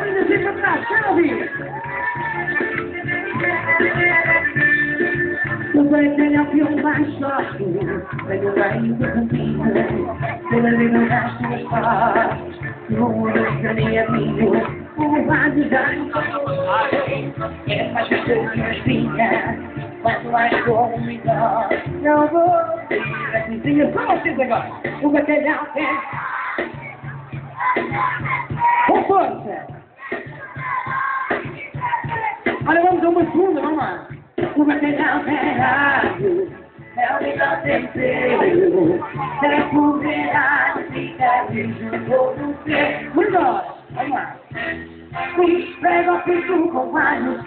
Palminhas aí para trás, quero ouvir. Eu sei que é o que eu mais gosto, tenho bem do caminho, pela vida das tuas partes, no mundo da minha vida, o rádio já não é mais que as espinhas, quanto mais como melhor, eu vou ir a cozinha para vocês agora, o bacalhau é com força. Olha, vamos a uma segunda, vamos lá. O bacalhau é rádio, é o melhor tempero, é comer fica junto com você. Melhor, vamos lá. Pega o pico com alho,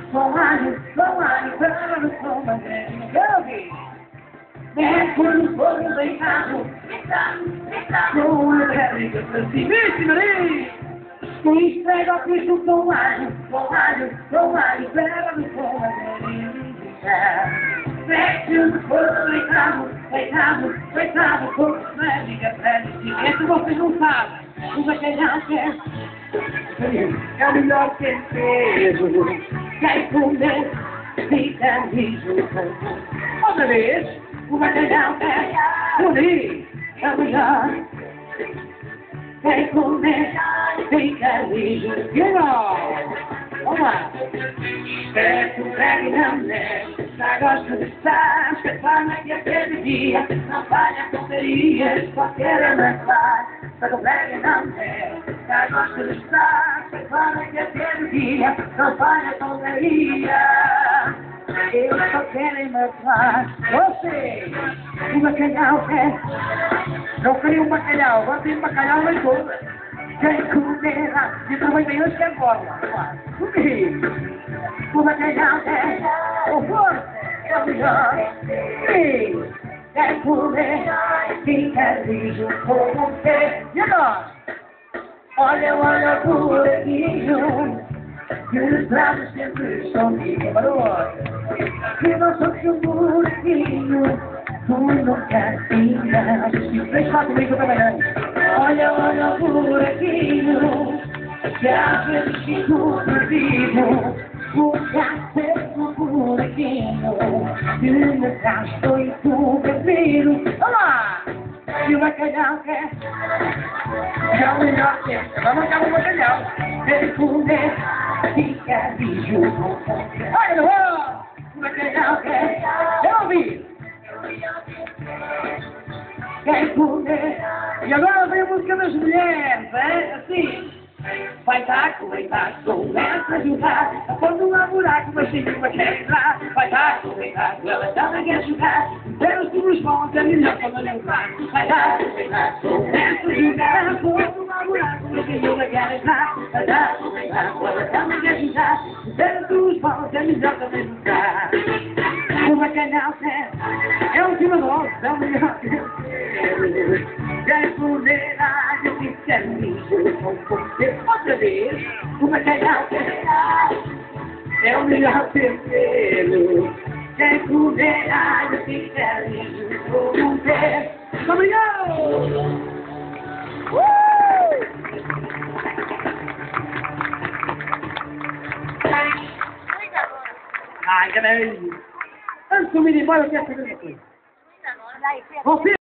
com manteiga. É quando for deitado, com a réplica facilíssima ali. Pega o pico com alho, pega no com manteiga. Mete no fogo, deitado, com médica, esse vocês não sabem, o bacalhau é o melhor tempero, quer comer, fica rijo. Outra vez, o bacalhau é o melhor, quer comer, fica rijo. Vamos lá. Peço não já gosto de estar, prepara que aquele dia não falha tonterias, qualquer amassar. Pego não já gosto de estar, prepara que aquele dia não falha tonterias. Eu só quero matar você, o bacalhau não queria um bacalhau, agora tem um bacalhau na toda. Quem comerá, e também hoje que é forma. O bacalhau o força, é o melhor. Quem comer, fica rijo com você. E agora? Olha por aqui, que os bravos sempre estão comigo. Que não sou que um buraquinho, tu nunca fica. E três, quatro, comigo também, né? Olha por aqui, que às vezes fico perdido, o cacete por aqui, que me gasto e tu prefiro. Vamos lá! E o bacalhau é o melhor tempo. Vamos acabar o bacalhau. Ele comer, fica rijo. Olha, o bacalhau eu ouvi. Quer comer. E agora vem a música das mulheres, é? Assim. Vai taco, começa a jogar. Quando um buraco, mas nenhuma quer entrar. Vai taco, ela também quer jogar. Pelos tuas mãos é melhor quando não vai. Vai taco, começa a jogar. Quando um buraco, mas nenhuma quer entrar. Vai taco, ela também quer jogar. Pelos tuas mãos é melhor quando não vai. O bacalhau é o último nome, é o melhor tempero. Quer comer alho e carnijo com você. Outra vez, o bacalhau é o melhor tempero. Quer comer alho e carnijo com você. Obrigado! Ai, galera! Antes de eu ir embora, eu quero saber uma coisa. Você